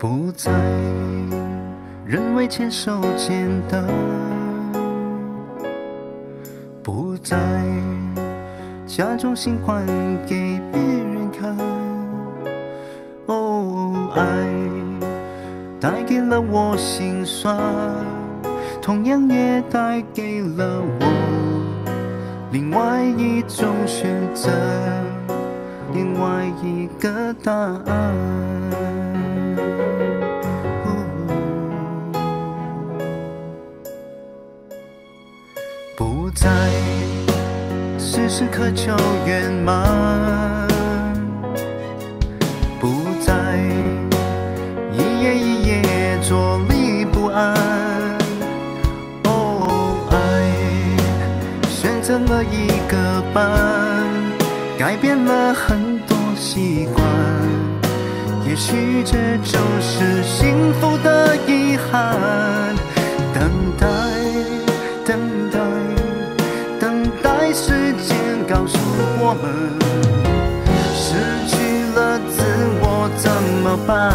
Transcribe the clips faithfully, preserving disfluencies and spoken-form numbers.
不再认为牵手简单，不再假装喜欢给别人看。哦，爱带给了我心酸，同样也带给了我另外一种选择，另外一个答案。不再时时刻求圆满，不再一夜一夜坐立不安。哦，爱选择了一个伴，改变了很多习惯，也许这就是幸福的遗憾。等待，等待，等待时间告诉我们，失去了自我怎么办？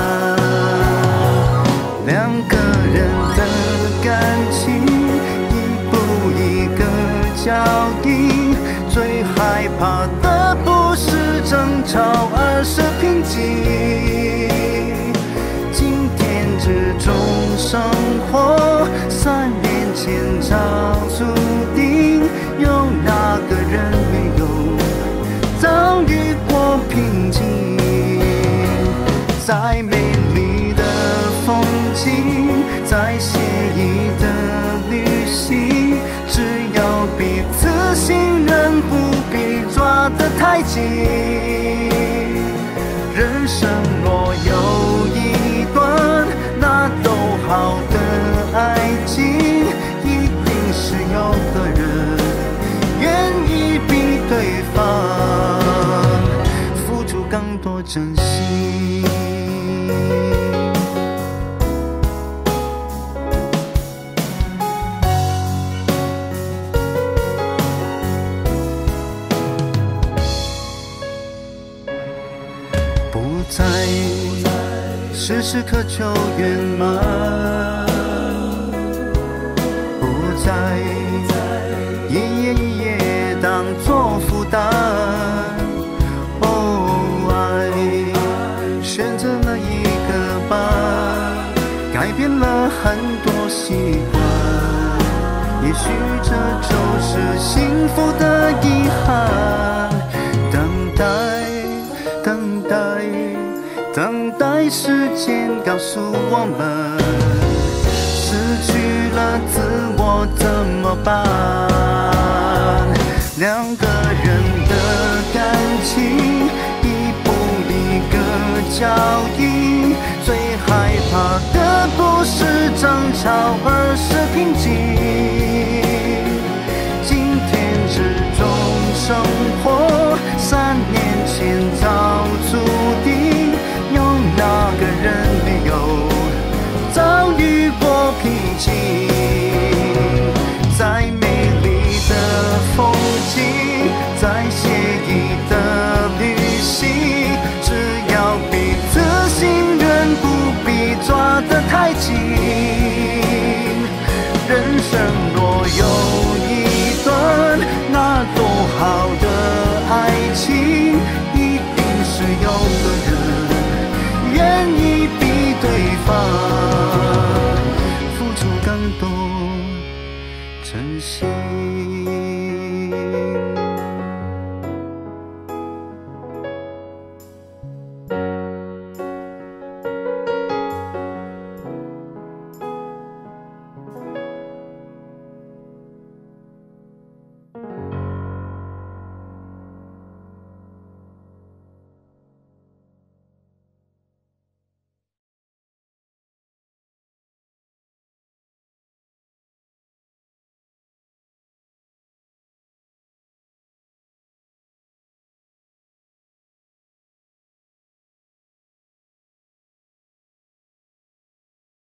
两个人的感情一步一个脚印，最害怕的不是争吵，而是平静。今天这种生活，三年前早注定，有哪个人没有遭遇过平静？再美丽的风景，再惬意的旅行，只要彼此信任，不必抓得太紧。人生若有一段那都好的爱情，一定是有个人愿意比对方付出更多真心。不再时时刻求圆满，不再一夜一夜当作负担。哦，爱选择了一个伴，改变了很多习惯，也许这就是幸福的遗憾。等待，等待，等待时间告诉我们，失去了自我怎么办？两个人的感情一步一个脚印，最害怕的不是争吵，而是平静。今天这种生活，三年前早注定，有哪个人没有遭遇过平静？再美丽的风景，再惬意的旅行，只要彼此信任，不必抓得太紧。人生若有一段那多好的爱情，一定是有个